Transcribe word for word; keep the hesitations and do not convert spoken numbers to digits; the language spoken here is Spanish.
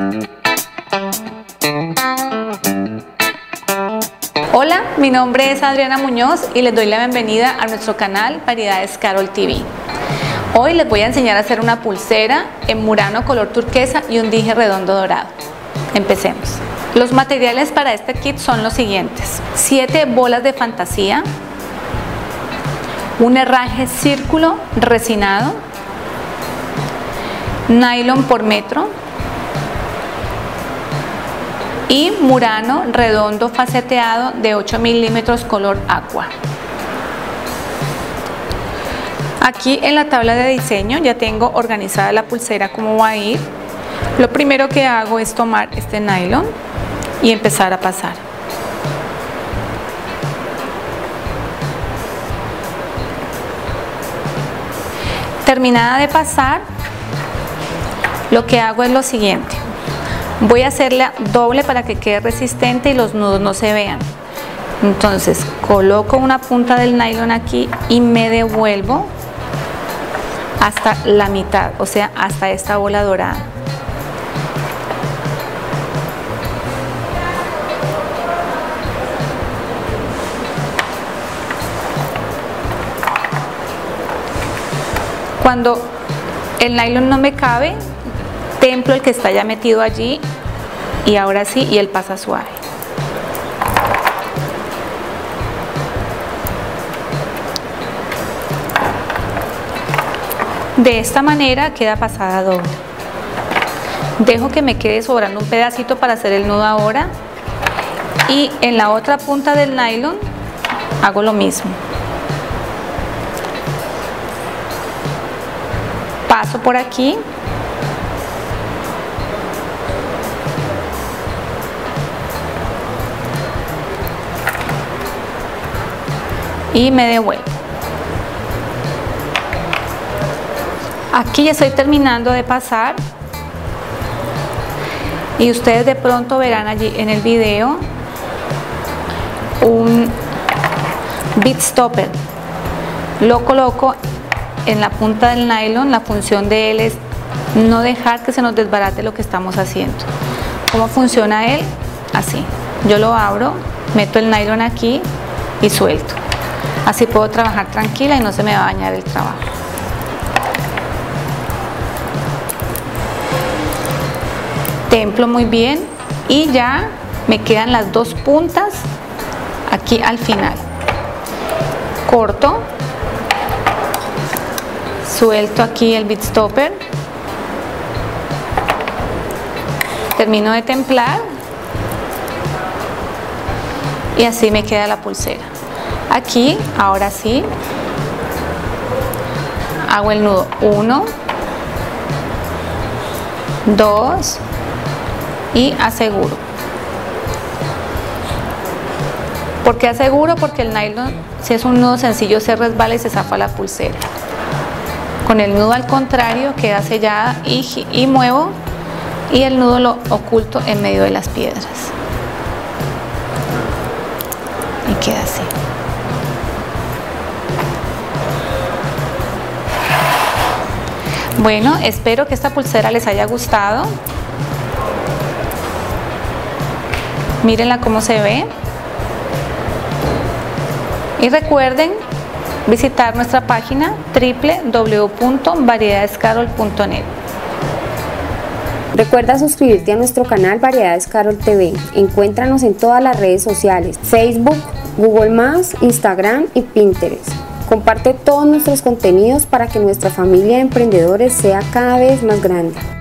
Hola, mi nombre es Adriana Muñoz y les doy la bienvenida a nuestro canal Variedades Carol T V. Hoy les voy a enseñar a hacer una pulsera en murano color turquesa y un dije redondo dorado. Empecemos. Los materiales para este kit son los siguientes: siete bolas de fantasía, un herraje círculo resinado, nylon por metro y murano redondo faceteado de ocho milímetros color aqua. Aquí en la tabla de diseño ya tengo organizada la pulsera como va a ir. Lo primero que hago es tomar este nylon y empezar a pasar. Terminada de pasar, lo que hago es lo siguiente: voy a hacerla doble para que quede resistente y los nudos no se vean. Entonces coloco una punta del nylon aquí y me devuelvo hasta la mitad, o sea, hasta esta bola dorada. Cuando el nylon no me cabe, templo el que está ya metido allí y ahora sí, y él pasa suave. De esta manera queda pasada doble. Dejo que me quede sobrando un pedacito para hacer el nudo ahora, y en la otra punta del nylon hago lo mismo. Paso por aquí y me devuelvo. Aquí ya estoy terminando de pasar y ustedes de pronto verán allí en el video un bead stopper. Lo coloco en la punta del nylon. La función de él es no dejar que se nos desbarate lo que estamos haciendo. ¿Cómo funciona él? Así. Yo lo abro, meto el nylon aquí y suelto. Así puedo trabajar tranquila y no se me va a dañar el trabajo. Templo muy bien y ya me quedan las dos puntas aquí al final. Corto, suelto aquí el bead stopper, termino de templar y así me queda la pulsera. Aquí, ahora sí, hago el nudo uno, dos y aseguro. ¿Por qué aseguro? Porque el nylon, si es un nudo sencillo, se resbala y se zafa la pulsera. Con el nudo al contrario queda sellada y, y muevo y el nudo lo oculto en medio de las piedras y queda así. Bueno, espero que esta pulsera les haya gustado. Mírenla cómo se ve. Y recuerden visitar nuestra página doble u doble u doble u punto variedades carol punto net. Recuerda suscribirte a nuestro canal Variedades Carol T V. Encuéntranos en todas las redes sociales: Facebook, Google más, Instagram y Pinterest. Comparte todos nuestros contenidos para que nuestra familia de emprendedores sea cada vez más grande.